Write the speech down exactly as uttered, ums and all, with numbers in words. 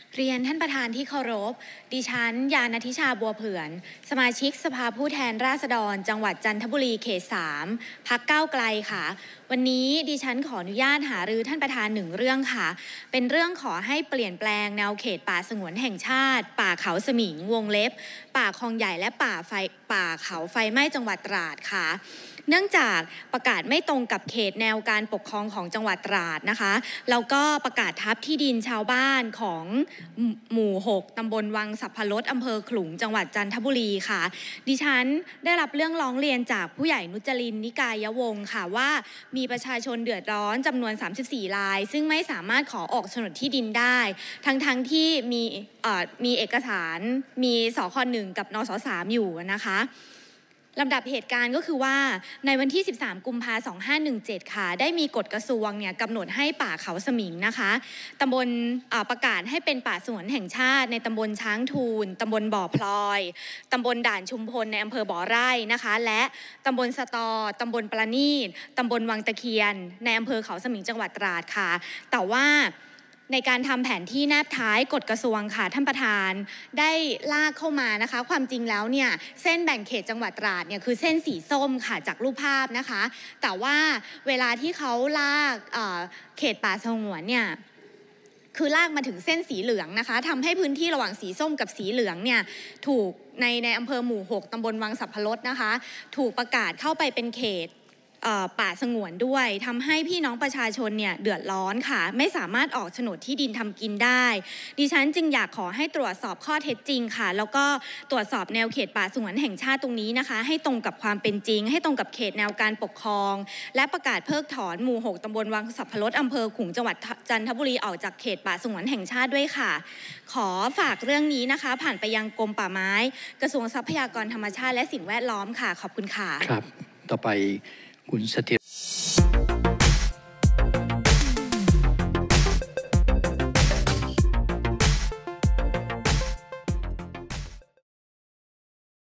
เรียนท่านประธานที่เคารพดิฉันยานทิชาบัวเผื่อนสมาชิกสภาผู้แทนราษฎรจังหวัดจันทบุรีเขตสามพรรคก้าวไกลค่ะวันนี้ดิฉันขออนุญาตหารือท่านประธานหนึ่งเรื่องค่ะเป็นเรื่องขอให้เปลี่ยนแปลงแนวเขตป่าสงวนแห่งชาติป่าเขาสมิงวงเล็บป่าคลองใหญ่และป่าไฟป่าเขาไฟไหม้จังหวัดตราดค่ะเนื่องจากประกาศไม่ตรงกับเขตแนวการปกครองของจังหวัดตราดนะคะแล้วก็ประกาศทับที่ดินชาวบ้านของหมู่หกตำบลวังสัพพรสอำเภอขลุงจังหวัดจันทบุรีค่ะดิฉันได้รับเรื่องร้องเรียนจากผู้ใหญ่นุจรินนิกายวงศ์ค่ะว่ามีประชาชนเดือดร้อนจำนวนสามสิบสี่รายซึ่งไม่สามารถขอออกโฉนดที่ดินได้ทั้งๆ ท, ที่มีมีเอกสารมีสค.หนึ่งกับนส.สามอยู่นะคะลำดับเหตุการณ์ก็คือว่าในวันที่สิบสามกุมภาพันธ์สองพันห้าร้อยสิบเจ็ดค่ะได้มีกฎกระทรวงเนี่ยกำหนดให้ป่าเขาสมิงนะคะตำบลประกาศให้เป็นป่าสงวนแห่งชาติในตำบลช้างทูลตำบลบ่อพลอยตำบลด่านชุมพลในอำเภอบ่อไร่นะคะและตำบลสตอตำบลปราณีตตำบลวังตะเคียนในอำเภอเขาสมิงจังหวัดตราดค่ะแต่ว่าในการทำแผนที่แนบท้ายกฎกระทรวงค่ะท่านประธานได้ลากเข้ามานะคะความจริงแล้วเนี่ยเส้นแบ่งเขตจังหวัดตราดเนี่ยคือเส้นสีส้มค่ะจากรูปภาพนะคะแต่ว่าเวลาที่เขาลากเอ่อเขตป่าสงวนเนี่ยคือลากมาถึงเส้นสีเหลืองนะคะทำให้พื้นที่ระหว่างสีส้มกับสีเหลืองเนี่ยถูกในในอำเภอหมู่หกตำบลวังสัพพรสนะคะถูกประกาศเข้าไปเป็นเขตป่าสงวนด้วยทำให้พี่น้องประชาชนเนี่ยเดือดร้อนค่ะไม่สามารถออกโฉนดที่ดินทำกินได้ดิฉันจึงอยากขอให้ตรวจสอบข้อเท็จจริงค่ะแล้วก็ตรวจสอบแนวเขตป่าสงวนแห่งชาติตรงนี้นะคะให้ตรงกับความเป็นจริงให้ตรงกับเขตแนวการปกครองและประกาศเพิกถอนหมู่หกตำบลวังสัพพรสอำเภอขลุงจังหวัดจันทบุรีออกจากเขตป่าสงวนแห่งชาติด้วยค่ะขอฝากเรื่องนี้นะคะผ่านไปยังกรมป่าไม้กระทรวงทรัพยากรธรรมชาติและสิ่งแวดล้อมค่ะขอบคุณค่ะครับต่อไปคุณเสถียร